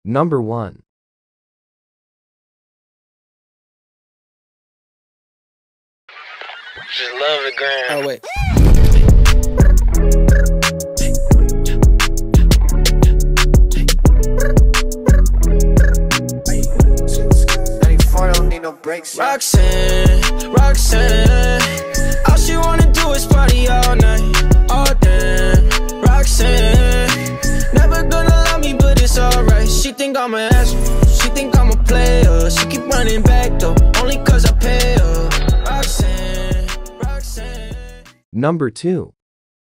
Number 1. Just love the gram. Oh, wait. Don't need no breaks. Roxanne, Roxanne, all she wanna do is party all night. Oh damn, Roxanne, never gonna love me, but it's alright. She think I'm an asshole, she think I'm a player. She keep running back though, only cause I pay her. Roxanne, Roxanne. Number 2.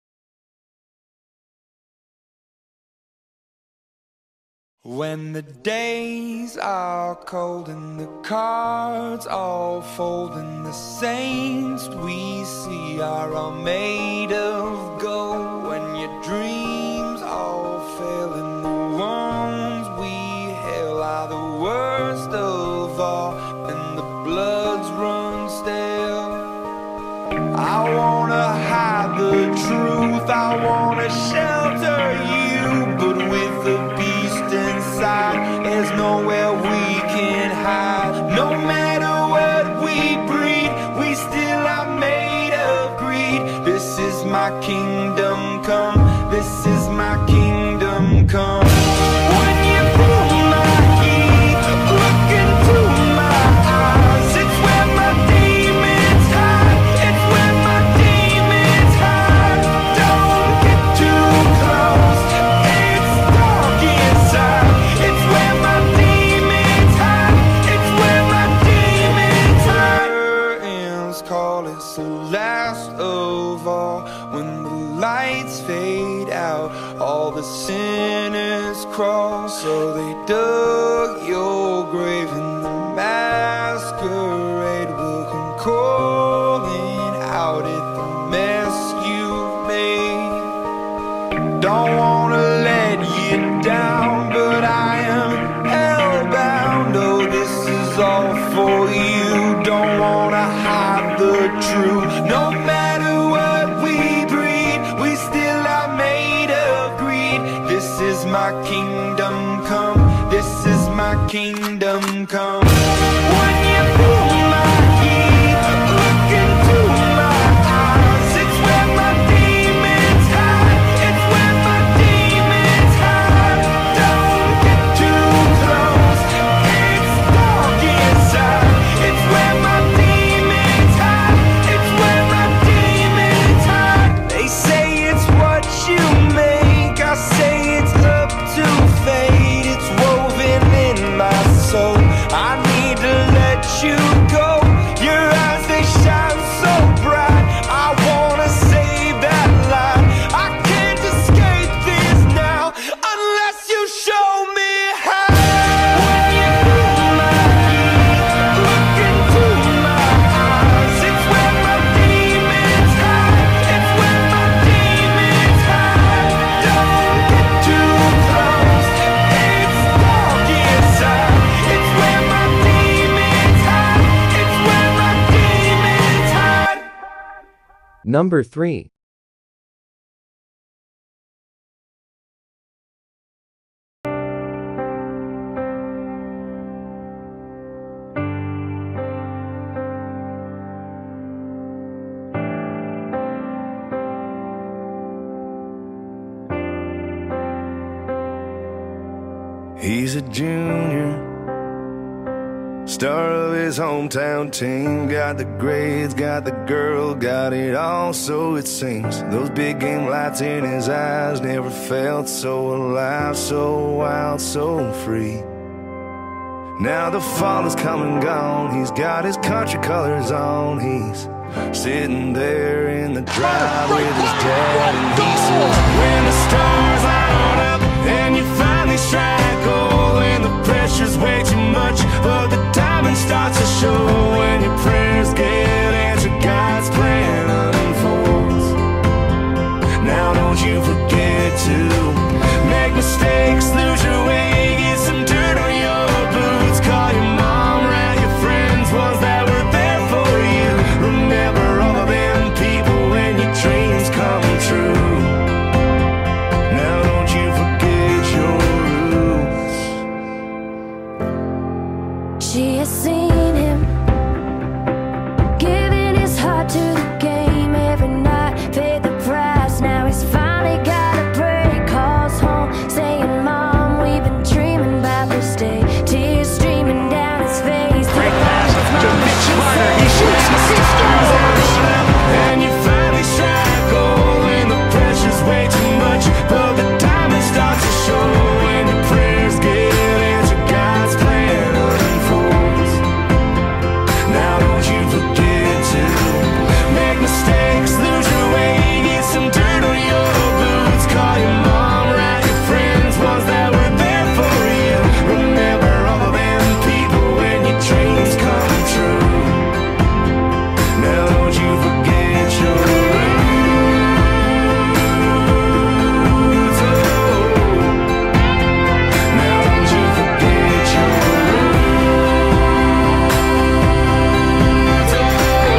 When the days are cold and the cards all fold and the saints we see are all made of gold, when your dreams all fail and the ones we hail are the worst of all and the bloods run stale, I wanna hide the truth, I wanna shelter you, but with the beast inside, there's nowhere we can hide. No matter what we breed, we still are made of greed. This is my kingdom come, this is my kingdom come. When you feel my heat, look into my eyes, it's where my demons hide, it's where my demons hide. Don't get too close, it's dark inside, it's where my demons hide, it's where my demons hide. Curtains call, it's the last of all. When the lights fade out, all the sinners crawl. So they dug your grave and the masquerade will come calling out at the mess you've made. Don't wanna let you down, but I am hellbound. Oh, this is all for you. Don't wanna hide the truth. No matter what we breed, we still are made of greed. This is my kingdom come, this is my kingdom come. When you feel my heat, look into my eyes, it's where my demons hide, it's where my demons hide. Don't get too close, it's dark inside, it's where my demons hide, it's where my demons hide. They say it's what you make, I say it's up to fate. It's woven in my soul, I need to let you go. Your eyes, they shine so bright, I wanna save that light. I can't escape this now unless you show me how. When you feel my heat, look into my eyes, it's where my demons hide, it's where my demons hide. Don't get too close, it's dark inside, it's where my demons hide, it's where my demons hide. Number 3. He's a junior, star of his hometown team. Got the grades, got the girl, got it all, so it seems. Those big game lights in his eyes, never felt so alive, so wild, so free. Now the fall has come and gone, he's got his country colors on. He's sitting there in the drive with his dad, and he says, when the stars line up and you finally strike gold, and the pressure's way too much, but the diamond starts to show. When your prayers get answered, God's plan unfolds. Now don't you forget to make mistakes, lose your way, get some dirt on your boots, call your mom, round your friends, ones that were there for you. Remember all of them people when your dreams come true. Now don't you forget your roots. She has seen him giving his heart to the game every night, paid the price. Now he's finally got a break. Calls home saying, "Mom, we've been dreaming about this day." Tears streaming down his face. Great pass to Mitch Marner. He shoots and scores and you finally strike gold when the pressure's way too much, but the diamond starts to show when your prayers get answered. God's plan unfolds. Now don't you forget to make mistakes, lose your way, get some dirt on your boots. Call your mom, write your friends, ones that were there for you. Remember all of them people when your dreams come true. Now don't you forget your roots. Oh. Now don't you forget your roots. Oh.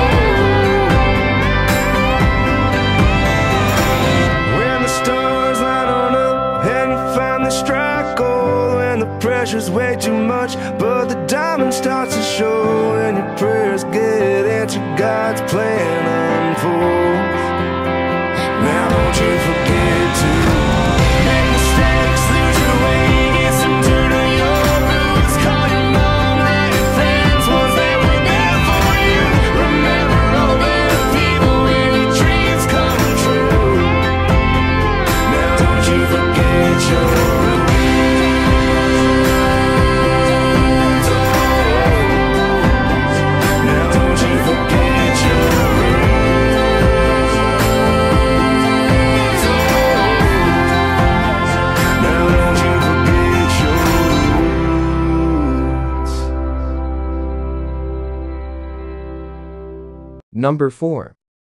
When the stars line on up and you finally strike gold, when the pressure's way too much, but the diamond starts to show, and your prayers get answered. God's plan unfolds. Now don't you forget to make mistakes, lose your way, get some dirt on your boots. Call your mom, write your friends, ones that were there for you. Remember all the people when your dreams come true. Now don't you forget your roots. Now don't you forget your roots. Now don't you forget your roots. Number 4.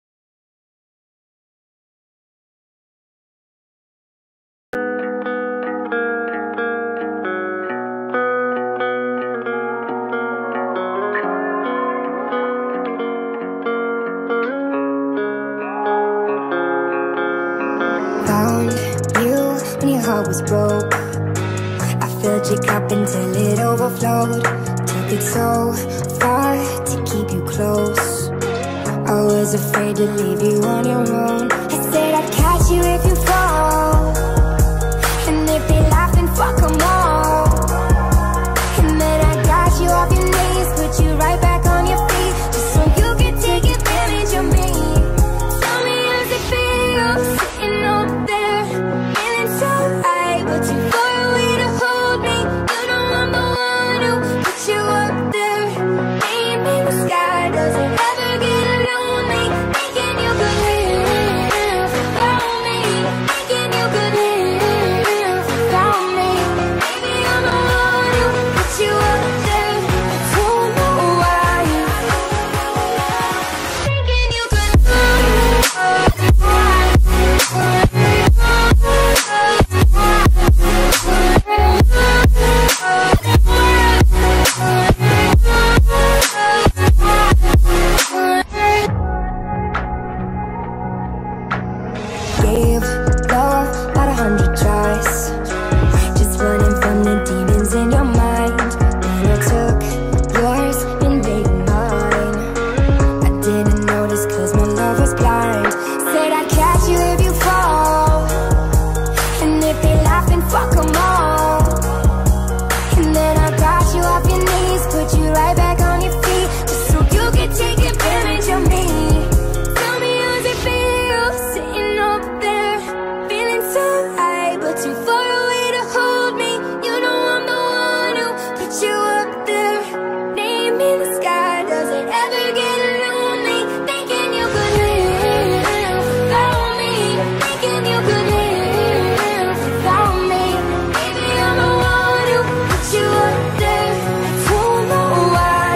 Found you when your heart was broke. I filled your cup until it overflowed. Took it so far to keep you close. I was afraid to leave you on your own. I said I'd catch you if you fall, and if they laugh, then fuck 'em all. And then I got you off your knees, put you right back on your feet, just so you could take advantage of me. Tell me how's it feel, sitting up there, feeling so high, but too far away to hold me. You know I'm the one who put you up there, name in the sky. Does it ever get lonely, thinking you could live without me, thinking you could live without me? Maybe I'm the one who put you up there, I don't know why, thinking you could gave love about 100 tries, just running from the demons in your mind. Then I took yours and made mine. I didn't notice 'cause my love was blind. Said I'd catch you if you fall, and if they laugh, then fuck 'em all. And then I got you off your knees, put you right back on your feet, just so you could take advantage of me. Tell me how's it feel, sitting up there, feeling so high, but too far away to hold me. You know I'm the one who put you up there, name in the sky. Does it ever get lonely, thinking you could live without me, thinking you could live without me? Maybe I'm the one who put you up there, I don't know why.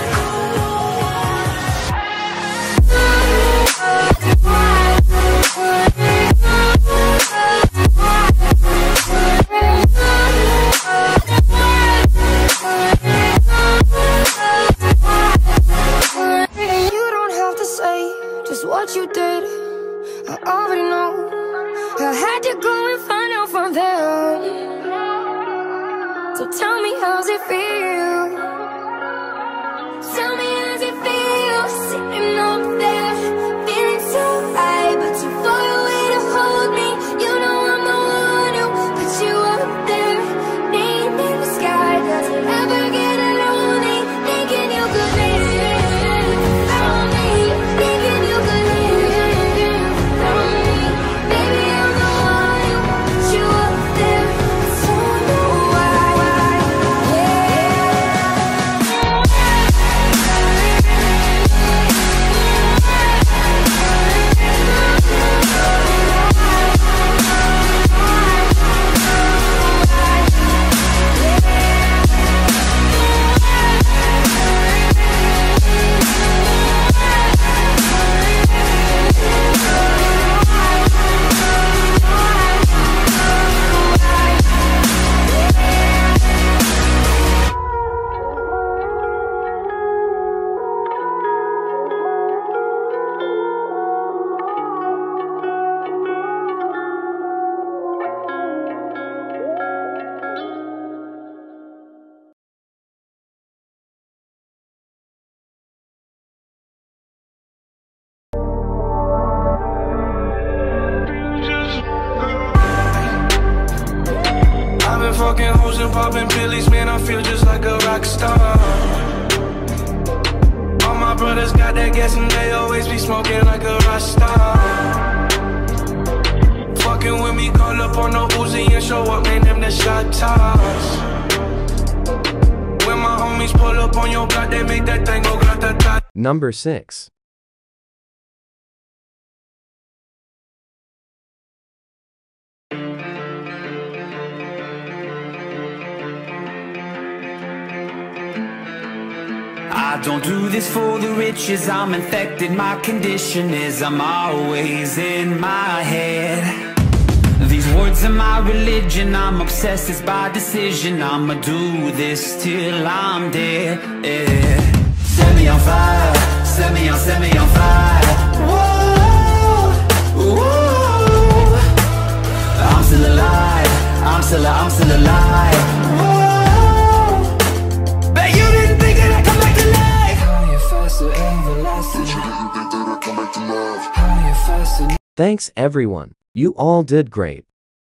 You don't have to say just what you did, I already know. I had to go and find out from them. So tell me how's it feel, popping pillies, man, I feel just like a rock star. All my brothers got that gas and they always be smoking like a rock star. Fucking with me, call up on the Uzi and show up, man, them the shot toss. When my homies pull up on your block, they make that thing go grata-ta. Number 6. I don't do this for the riches, I'm infected, my condition is I'm always in my head. These words are my religion, I'm obsessed, it's by decision, I'ma do this till I'm dead, yeah. Set me on fire, set me on fire. Whoa, whoa. I'm still alive, I'm still alive. Whoa. Bet you didn't think that I'd come back to life. Higher, faster, everlasting. Bet you didn't think that I'd come back to life. Higher, faster. Thanks everyone. You all did great.